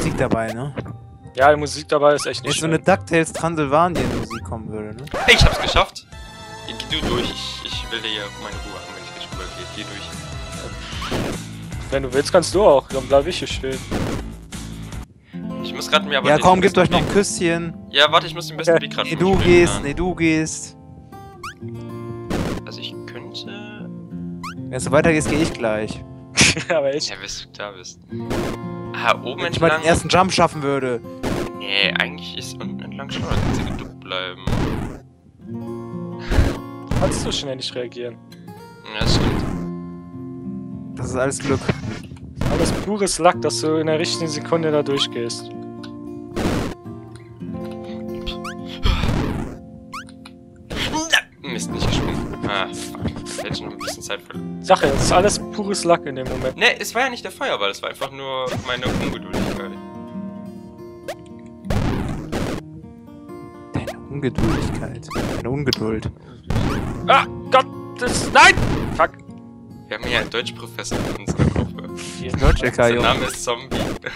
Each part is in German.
Musik dabei, ne? Ja, die Musik dabei ist echt Wenn nicht so eine DuckTales Transylvanien-Musik kommen würde, ne? Hey, ich hab's geschafft. Geh du durch. Ich will dir ja meine Ruhe haben, wenn ich gleich rübergehe. Geh durch. Wenn du willst, kannst du auch. Dann bleib ich hier stehen. Ich muss gerade mir aber... Ja, den komm, gebt besten euch noch ein Weg- Küsschen. Ja, warte, ich muss den besten Weg gerade... Nee, du gehst, nee, du gehst. Also ich könnte... Wenn du weiter gehst, gehe ich gleich. Aber echt. Ja, bis du da bist. Ah, oben Wenn ich mal entlang... den ersten Jump schaffen würde. Nee, eigentlich ist unten entlang schon, da kannst du geduckt bleiben. Kannst du schnell nicht reagieren. Ja, das stimmt. Das ist alles Glück. Alles pures Lack, dass du in der richtigen Sekunde da durchgehst. Mist, nicht gesprungen. Ah, fuck. Hätte ich noch ein bisschen Zeit verloren. Sache, es ist alles pures Lack in dem Moment. Ne, es war ja nicht der Feuerball, es war einfach nur meine Ungeduldigkeit. Deine Ungeduldigkeit. Deine Ungeduld. Ah, Gott, das... Nein! Fuck. Wir haben hier einen Deutschprofessor in unserer Gruppe. Deutschlecker, Sein Junge. Name ist Zombie.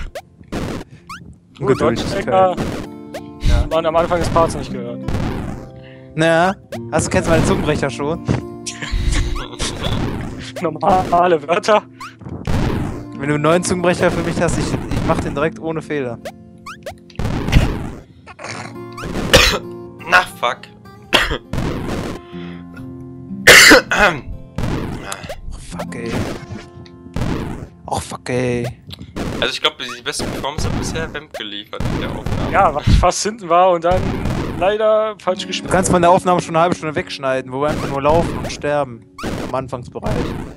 Deutschlecker. Ja. Man am Anfang des Parts nicht gehört. Na, kennst du meine Zungenbrecher schon? Normale Wörter. Wenn du einen neuen Zungenbrecher für mich hast, ich mach den direkt ohne Fehler. Na, fuck. Oh, fuck, ey. Oh, fuck, ey. Also ich glaube, die beste Performance hat bisher Vamp geliefert in der Aufnahme. Ja, weil ich fast hinten war und dann leider falsch Du gespielt. kannst von der Aufnahme schon eine halbe Stunde wegschneiden, wo wir einfach nur laufen und sterben. Am Anfangsbereich.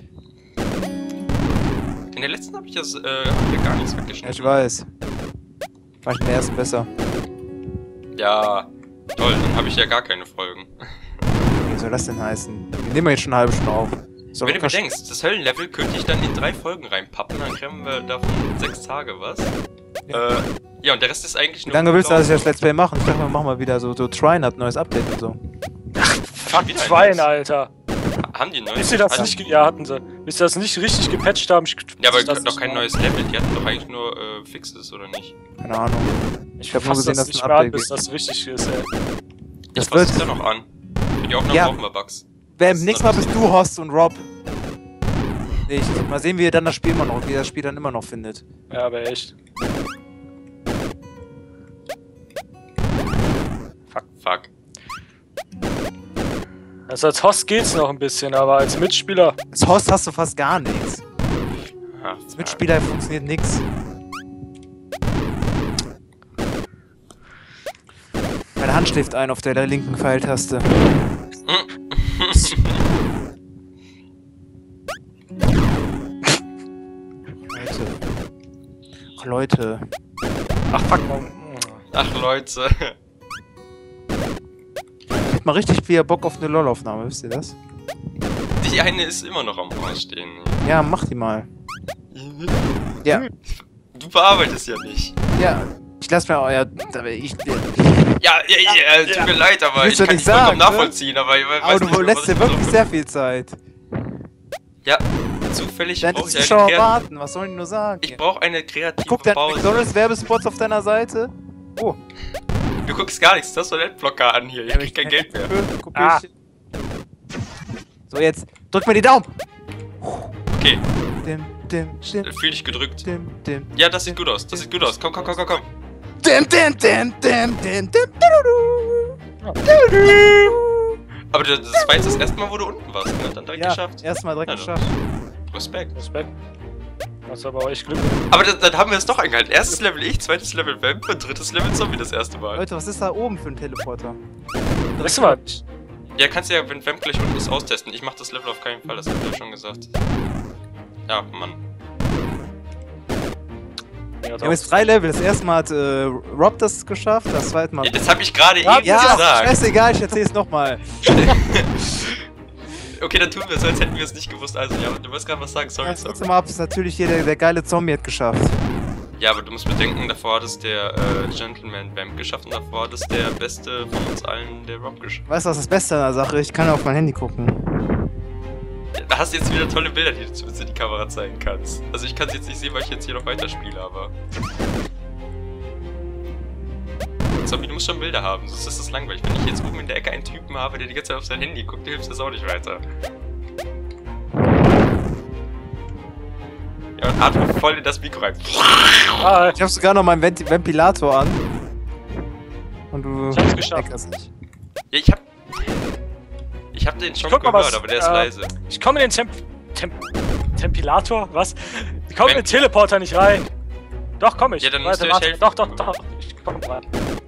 In der letzten habe ich das hab ich gar nichts Ja, weggeschnitten. ich weiß. War ich in der ersten besser. Ja, toll, dann habe ich ja gar keine Folgen. Wie soll das denn heißen? Wir nehmen jetzt schon eine halbe Stunde auf. So, Wenn du bedenkst, das Höllenlevel könnte ich dann in 3 Folgen reinpappen, dann kriegen wir davon 6 Tage was. Ja. Ja, und der Rest ist eigentlich Wie nur... lange willst du das jetzt Let's Play machen? Ich dachte, wir machen mal wieder so Trine hat neues Update und so. Fuck, wieder Twine, ein Alter. Haben die ein neues? Bis sie das Also- nicht... Ja, hatten sie. Bis sie das nicht richtig gepatcht haben... Ja, aber das doch kein neues Level, die hatten doch eigentlich nur Fixes, oder nicht? Keine Ahnung. Ich hab nur fass gesehen, das dass nicht ein mehr an, Update bis gibt. das richtig ist, ey. Das Das passt wird- ja noch an. Für die Aufnahme Ja. brauchen wir Bugs. Bam, nächstes Mal bist du Host und Rob. Nicht. Mal sehen, wie ihr dann das Spiel immer noch, wie ihr das Spiel dann immer noch findet. Ja, aber echt. Fuck. Also als Host geht's noch ein bisschen, aber als Mitspieler... Als Host hast du fast gar nichts. Ah, Als Mitspieler funktioniert nix. Meine Hand schläft ein auf der linken Pfeiltaste. Leute. Ach, Leute. Ach, fuck, man. Ach, Leute. Ich hätte mal richtig viel Bock auf eine LOL-Aufnahme, wisst ihr das? Die eine ist immer noch am Ausstehen. Ja, mach die mal. Ja. Du bearbeitest ja nicht. Ja. Ich lass mir auch, ja, ich, Tut mir leid, aber Willst ich du kann nicht dich vollkommen sagen, ne? nachvollziehen, aber ich weiß aber nicht, du lässt was dir ich wirklich drauf- sehr viel Zeit. Ja, zufällig Deine brauche ich eine Zuschauer Kreat- warten, was sollen die nur sagen? Ich brauche eine kreative Guck dir Pause. McDonalds Werbespots auf deiner Seite. Oh, Du guckst gar nichts, das ist so ein Adblocker an hier. Ich krieg kein Geld mehr. Guck Ah. ich. So, jetzt drück mir die Daumen. Okay, Dim, dim, dim, fühl dich gedrückt. dim, dim. Ja, das sieht gut aus. Das sieht gut aus. Komm. Dim, dim, dim, dim, dim, dim, Aber das war jetzt das erste Mal, wo du unten warst, ne? Dann direkt Ja, geschafft. erstmal direkt Also. geschafft. Respekt. Respekt. Das ist aber auch echt Glück. Aber dann haben wir es doch eingehalten. Erstes Level ich, zweites Level Vamp und drittes Level Zombie das erste Mal. Leute, was ist da oben für ein Teleporter? Weißt du mal, Ja, kannst du ja, wenn Vamp gleich unten ist, austesten. Ich mach das Level auf keinen Fall, das hab ich ja schon gesagt. Ja, Mann. Wir haben jetzt 3 Level. Das erste Mal hat Rob das geschafft, das zweite Mal... Ja, das habe ich gerade Ja, eben Ja, gesagt. scheißegal, ich erzähl's nochmal. Okay, dann tun wir es, als hätten wir es nicht gewusst. Also, ja, du wolltest gerade was sagen. Sorry, Das sorry. letzte Mal hat es natürlich hier der geile Zombie hat geschafft. Ja, aber du musst bedenken, davor hat es der Gentleman Vamp geschafft und davor hat es der Beste von uns allen, der Rob geschafft. Weißt du, was das Beste an der Sache ist? Ich kann auf mein Handy gucken. Ja, da hast du jetzt wieder tolle Bilder, die du zumindest in die Kamera zeigen kannst. Also ich kann es jetzt nicht sehen, weil ich jetzt hier noch weiterspiele, aber... Zombie, du musst schon Bilder haben, sonst ist das langweilig. Wenn ich jetzt oben in der Ecke einen Typen habe, der die ganze Zeit auf sein Handy guckt, dir hilft das auch nicht weiter. Ja, und atme voll in das Mikro rein. Ah, Ich hab sogar noch meinen Ventilator an. Und du Ich hab's geschafft. meckerst nicht. Ja, ich hab den schon Guck mal, gehört, was, aber der ist leise. ich komme in den Tempilator? Was? Ich komme in den Teleporter nicht rein. Doch, komm ich. Ja, dann musst du euch warte. helfen. Doch. Ich komm rein.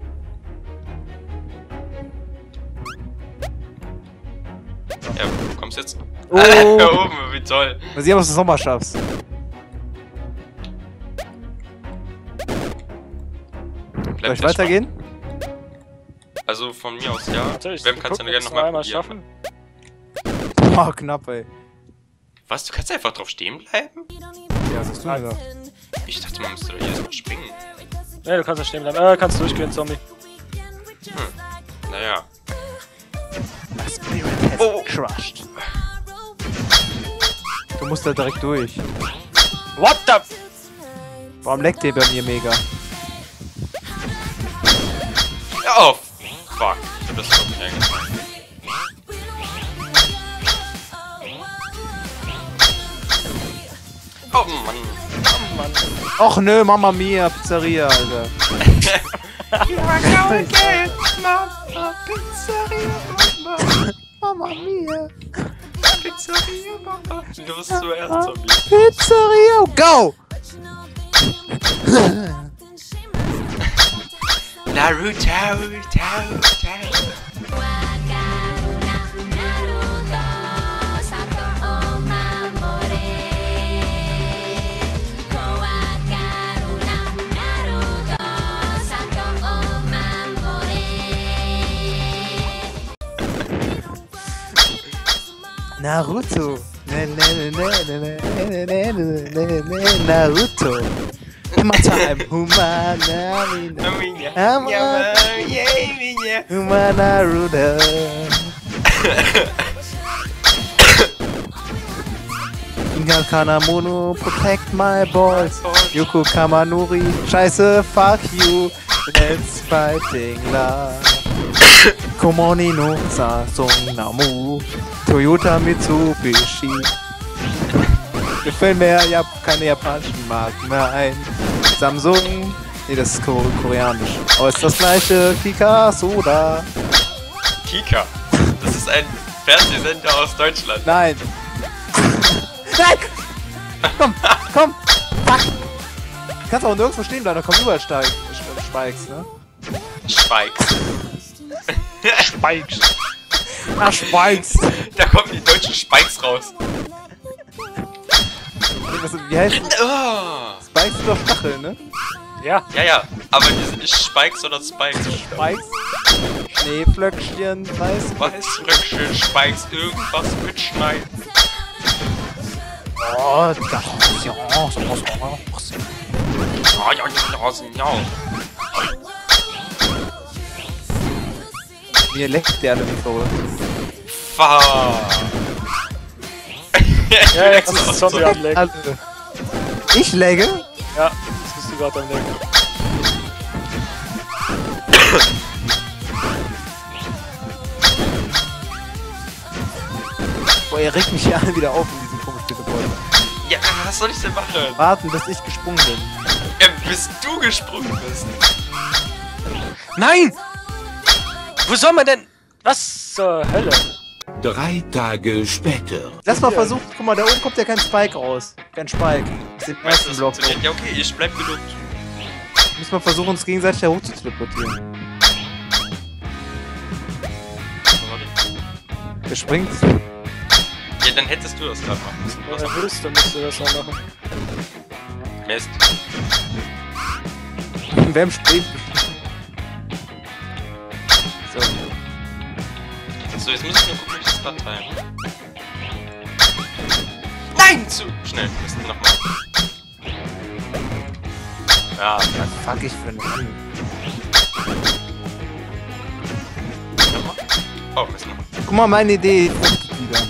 Ja, du kommst jetzt. Oh. Da oben, wie toll. Mal sehen, was du nochmal schaffst. Soll ich weitergehen? Also von mir aus ja. Warte, ich Wem kannst du guck, gerne ob nochmal ich's probieren. schaffen. Boah, knapp, ey. Was, du kannst einfach drauf stehen bleiben? Ja, was hast du gedacht? Ich dachte, man müsste doch jedes Mal springen. Nee, du kannst da stehen bleiben. Kannst durchgehen, Zombie. Naja. My spirit has Oh. crushed. Du musst da direkt durch. What the... Warum leckt der bei mir mega? Oh, fuck. Ich hab das doch nicht eingetragen. Oh Mann. Oh, Mann. Och nö, Mama Mia, Pizzeria, Alter. Mama Mia. Pizzeria, Mama. Du bist zuerst, Zombie. Pizzeria, go! Naruto. Naruto. Naruto. Time. Humana Naruto. Inga Kanamono, protect my balls. Yoko Kamanori, scheiße, fuck you. Let's fighting love. Komoni no Samsung Namu. Toyota Mitsubishi. Gefällt mir, ich hab keine japanischen Marken mehr ein. Samsung. Nee, das ist koreanisch. Aber ist das gleiche. Kika Soda. Kika. Das ist ein Fernsehsender aus Deutschland. Nein. Nein! Komm! Fuck! Du kannst auch nirgendwo stehen bleiben, da kommen überall Spikes, ne? Spikes. Spikes. Ah, Spikes! Da kommen die deutschen Spikes raus. Wie heißt das? Oh. Spikes sind doch Stacheln, ne? Ja. Ja, aber die sind nicht Spikes, sondern Spikes. Spikes? Schneeflöckchen, Weißröckchen, Spikes, irgendwas mitschneiden. Oh, das ist ja. Mir leckt der alle wie verrückt. Ja, jetzt ist das Zombie am Leck. Alle. Ich legge? Ja, das bist du gerade am Leck. Boah, er regt mich hier alle wieder auf in diesem komischen Gebäude. Ja, was soll ich denn machen? Warten, bis ich gesprungen bin. Ja, bis du gesprungen bist. Nein! Wo soll man denn... Was zur Hölle? 3 Tage später. Lass mal versuchen, guck mal, da oben kommt ja kein Spike raus. Kein Spike. Das ist im Weißt du, ersten das Block. funktioniert? Ja, okay, ich bleib geduckt. Müssen wir versuchen, uns gegenseitig da hoch zu teleportieren. Wer springt? Ja, dann hättest du das gerade machen müssen. Wenn du willst, dann musst du das noch machen. Mist. Wer springt? So. So, jetzt muss ich nur gucken, wie ich das gerade teile. Nein! Zu schnell. Mist, nochmal. Ja, Was fuck ich für einen Mann? nochmal. Oh, Mist, nochmal. Guck mal, meine Idee fruchtet wieder.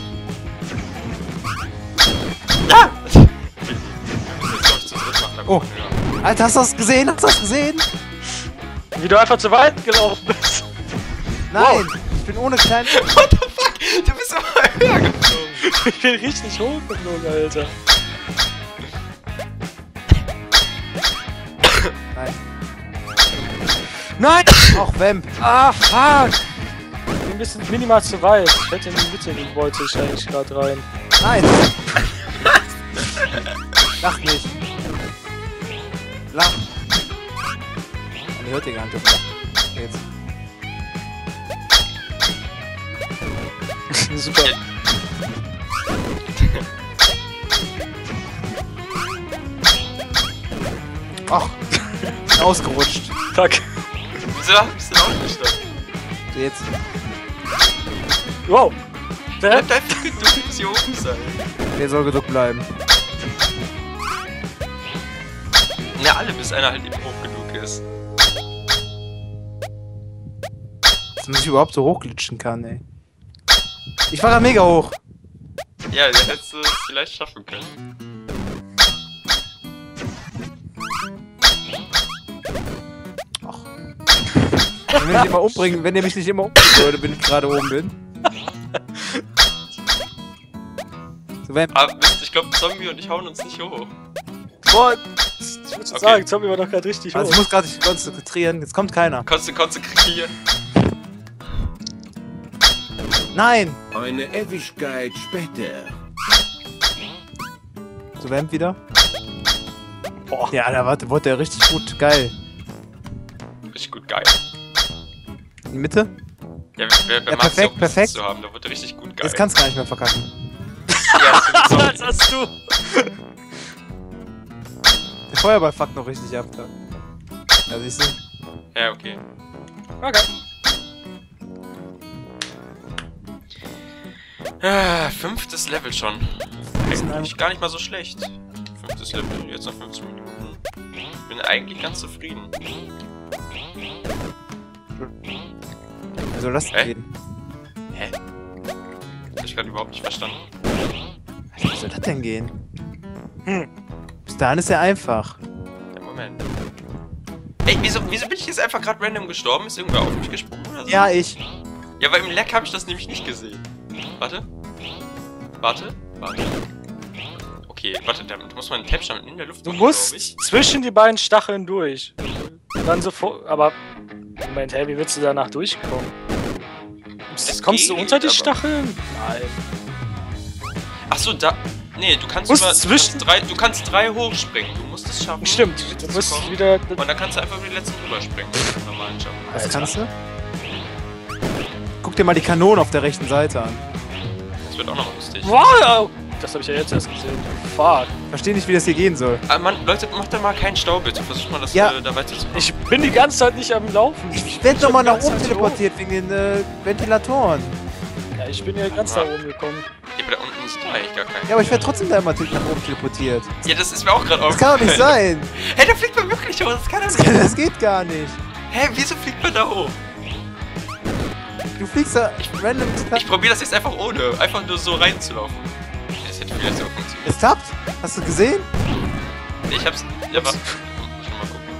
Ja! Wir müssen jetzt, glaube ich, zu dritt machen. Oh. Alter, hast du das gesehen? Hast du das gesehen? Wie du einfach zu weit gelaufen bist. Nein, ich bin ohne kleinen... What the fuck? Du bist aber höher geflogen. Ich bin richtig hochgeflogen, Alter. Nein. Nein! Ach, Vamp. Ah, fuck! Ich bin ein bisschen minimal zu weit. Ich hätte in die Mitte den wollte ich eigentlich gerade rein. Nein! Lach nicht. Lach. Man hört den gar nicht. Jetzt. Super. Ach, ausgerutscht. Fuck. Wieso bist du denn ausgestanden? So, jetzt. Wow. Der Bleib einfach geduckt, bis hier oben sein. Der soll geduckt bleiben. Ja, alle, bis einer halt eben hoch genug ist. Dass man sich überhaupt so hochglitschen kann, ey. Ich war da mega hoch. Ja, dann hättest du es vielleicht schaffen können. Wenn ihr mich immer umbringen, wenn ihr mich nicht immer umbringen würde, wenn ich gerade oben bin. So, wenn. Aber Mist, ich glaube, Zombie und ich hauen uns nicht hoch. Boah, ich würde Okay. sagen, Zombie war doch gerade richtig Also hoch. ich muss gerade mich konzentrieren, jetzt kommt keiner. Konzentrieren. Nein! Eine Ewigkeit später. So, Vamp wieder. Boah. Ja, da wurde der richtig gut, geil. Richtig gut, geil. In die Mitte? Ja, wer Ja, mag perfekt, es auch perfekt. zu haben, da wird er richtig gut geil. Jetzt kannst du gar nicht mehr verkacken. Ja, das Was ist hast du? Der Feuerball fuckt noch richtig ab. Da. Ja, siehst du? Ja, okay. Okay. Fünftes Level schon. Eigentlich gar nicht mal so schlecht. Fünftes Level, jetzt noch 15 Minuten. Bin eigentlich ganz zufrieden. Wie soll das Hä? gehen? Hä? Hab ich gerade überhaupt nicht verstanden. Wie soll das denn gehen? Bis dahin ist er einfach. Der Moment. Ey, wieso bin ich jetzt einfach gerade random gestorben? Ist irgendwer auf mich gesprungen oder so? Ja, ich. Ja, weil im Leck habe ich das nämlich nicht gesehen. Warte. Warte. Okay, warte, da muss man einen Tab in der Luft Du machen, musst glaub ich. zwischen die beiden Stacheln durch. Dann sofort. Aber. Moment, hey, wie willst du danach durchkommen? Es Kommst du geht, unter die aber- Stacheln? Nein. Achso, da. Nee, du kannst Musst über. zwischen- Du kannst drei hochspringen. Du musst es schaffen. Stimmt, in die du Mitte musst zu kommen. wieder. Und dann kannst du einfach über die letzten rüberspringen. Das ist normalen Jump. Was Alter. kannst du? Guck dir mal die Kanonen auf der rechten Seite an. Das wird auch noch lustig. Wow! Das habe ich ja jetzt erst gesehen. Fuck. Verstehe nicht, wie das hier gehen soll. Ah, Mann, Leute, macht da mal keinen Stau, bitte. Versucht mal, das Ja. da weiterzukommen. Ich bin die ganze Zeit nicht am Laufen. Ich werde doch mal nach oben teleportiert wegen den Ventilatoren. Ja, ich bin ja ganz Ja. da oben gekommen. Ja, aber da unten ist doch eigentlich gar kein. Ja, aber ich werde trotzdem da immer nach oben teleportiert. Ja, das ist mir auch gerade Das kann doch nicht sein. Hey, da fliegt man wirklich hoch. Das kann doch nicht. Das geht gar nicht. Hä, wieso fliegt man da hoch? Du fliegst da random. Ich probiere das jetzt einfach ohne. Einfach nur so reinzulaufen. Das hätte vielleicht auch funktioniert. Es klappt. Hast du gesehen? Ich hab's. Ja, warte. Schon mal gucken.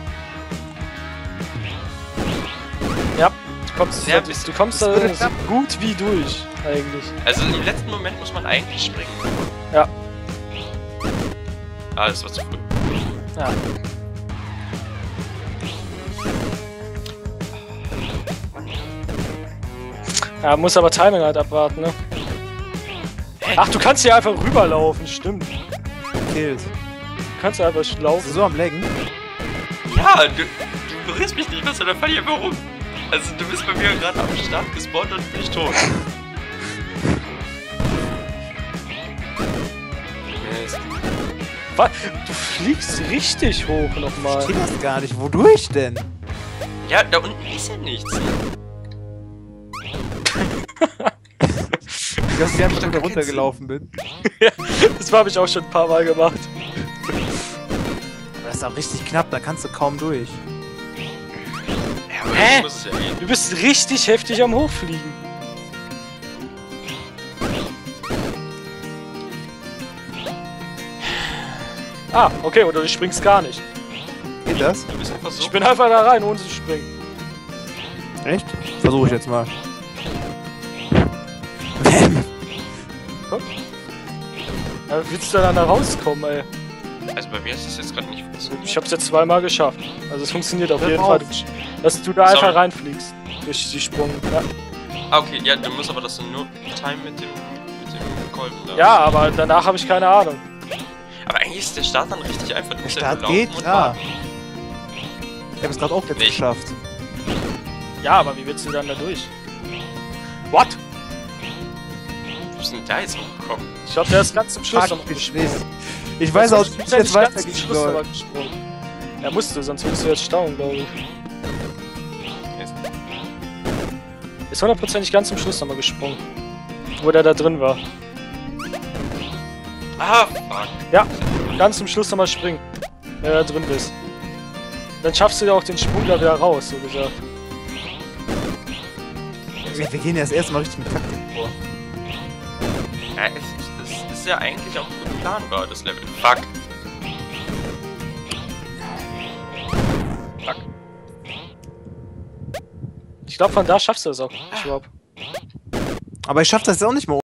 Ja, du kommst Das da würde so klappen. gut wie durch, eigentlich. Also im letzten Moment muss man eigentlich springen. Ja. Ah, das war zu früh. Ja. Ja, muss aber Timing halt abwarten, ne? Ach, du kannst hier einfach rüberlaufen, stimmt. Kills. Du kannst einfach Bist du laufen. so am Laggen? Ja, du berührst mich nicht, was, oder fall ich einfach rum. Also du bist bei mir gerade am Start gespawnt und bin ich tot. Mist. Was? Du fliegst richtig hoch Ich nochmal. verstehe das gar nicht. Wodurch denn? Ja, da unten ist ja nichts. Du hast die einfach schon da runtergelaufen bin. Das habe ich auch schon ein paar Mal gemacht. Aber das ist auch richtig knapp, da kannst du kaum durch. Ja, aber Hä? das muss es ja gehen. Du bist richtig heftig am Hochfliegen. Ah, okay, oder du springst gar nicht. Geht das? Du bist einfach so. Ich bin einfach da rein, ohne zu springen. Echt? Versuche ich jetzt mal. Ja, willst du dann da rauskommen, ey? Also bei mir ist das jetzt gerade nicht funktioniert. Ich hab's jetzt zweimal geschafft. Also es funktioniert auf Hör jeden auf. Fall. Dass du da einfach reinfliegst. Durch die Sprung. Ja. Ah, okay, ja, du musst aber das nur timen mit dem Kolben da. Ja, aber danach habe ich keine Ahnung. Aber eigentlich ist der Start dann richtig einfach. Du Der musst Start einfach laufen geht, und ja. warten. Ich habe es gerade auch jetzt Nicht. geschafft. Ja, aber wie willst du dann da durch? What? Wo ist denn da jetzt hochgekommen? Ich glaube, der ist ganz zum Schluss Fuck, nochmal ich gesprungen. weiß. Ich weiß auch, wie ich jetzt weitergehen Schluss soll. nochmal gesprungen. Ja, musst du, sonst würdest du jetzt staunen, glaube ich. Ist hundertprozentig ganz zum Schluss nochmal gesprungen. Wo der da drin war. Ah, fuck. Ja, ganz zum Schluss nochmal springen. Wenn du da drin bist. Dann schaffst du ja auch den Sprung da wieder raus, so gesagt. Wir gehen ja das erste Mal richtig mit Taktik vor. Ja, es ist ja eigentlich auch gut planbar, das Level. Fuck. Fuck. Ich glaube, von da schaffst du es auch. Ich überhaupt. Aber ich schaff das jetzt auch nicht mehr